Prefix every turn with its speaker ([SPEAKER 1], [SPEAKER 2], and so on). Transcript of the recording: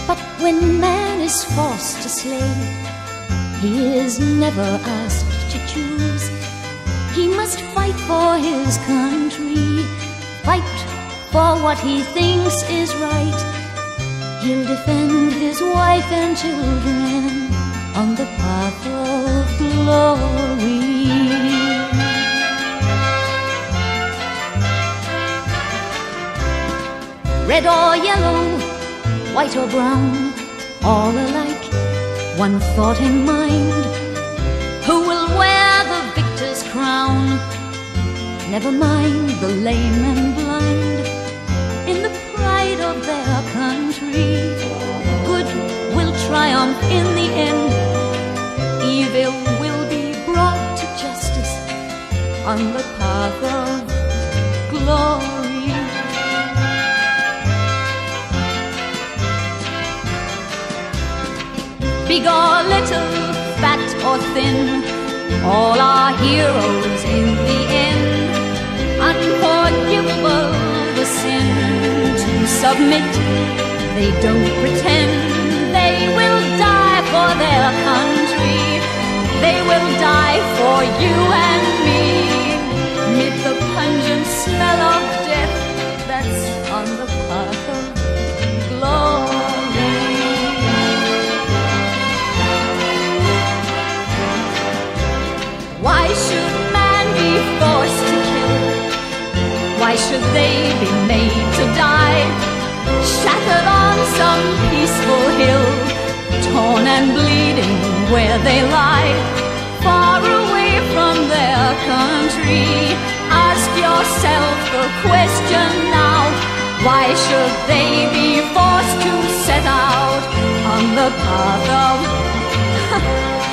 [SPEAKER 1] But when man is forced to slay, he is never asked to choose. He must fight for his country, fight for what he thinks is right. He'll defend his wife and children on the path of glory. Red or yellow, white or brown, all alike, one thought in mind: who will wear the victor's crown? Never mind the lame and blind. In the pride of their country, good will triumph in the end. Evil will be brought to justice on the path of glory. Big or little, fat or thin, all are heroes in the end. Unforgivable the sin to submit, they don't pretend. They will die for their country, they will die for you and me. Mid the pungent smell of death that's on the path of glory. Why should man be forced to kill? Why should they be made to die? Shattered on some peaceful hill, torn and bleeding where they lie, far away from their country. Ask yourself the question now: why should they be forced to set out on the path of